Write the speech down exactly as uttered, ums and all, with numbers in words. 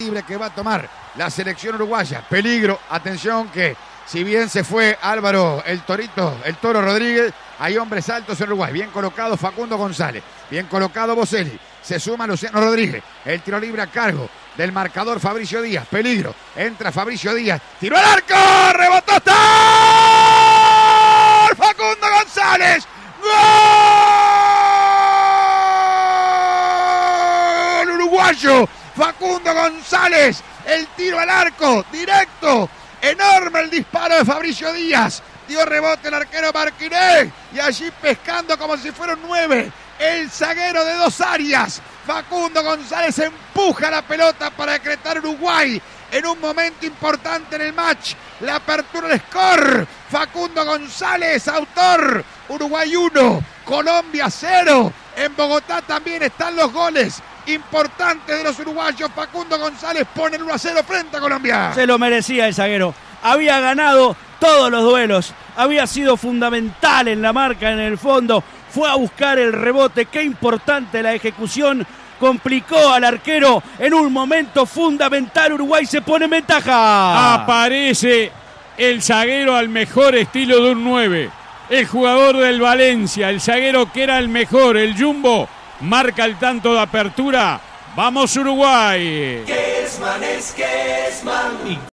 libre que va a tomar la selección uruguaya. Peligro, atención que si bien se fue Álvaro el Torito, el Toro Rodríguez, hay hombres altos en Uruguay. Bien colocado Facundo González, bien colocado Boselli, se suma Luciano Rodríguez, el tiro libre a cargo del marcador Fabricio Díaz. Peligro, entra Fabricio Díaz, tiró al arco, rebotó, ¡está! Facundo González, ¡gol! Uruguayo, Facundo González, el tiro al arco, directo, enorme el disparo de Fabricio Díaz, dio rebote el arquero Marquinés y allí pescando como si fuera un nueve, el zaguero de dos áreas, Facundo González empuja la pelota para decretar Uruguay en un momento importante en el match, la apertura del score, Facundo González, autor, Uruguay uno, Colombia cero, en Bogotá también están los goles importantes de los uruguayos. Facundo González pone el uno a cero frente a Colombia. Se lo merecía el zaguero, había ganado todos los duelos, había sido fundamental en la marca en el fondo, fue a buscar el rebote, qué importante la ejecución, complicó al arquero en un momento fundamental. Uruguay se pone en ventaja. Aparece el zaguero al mejor estilo de un nueve, el jugador del Valencia, el zaguero que era el mejor, el Jumbo, marca el tanto de apertura. ¡Vamos Uruguay! Kesman es Kesman.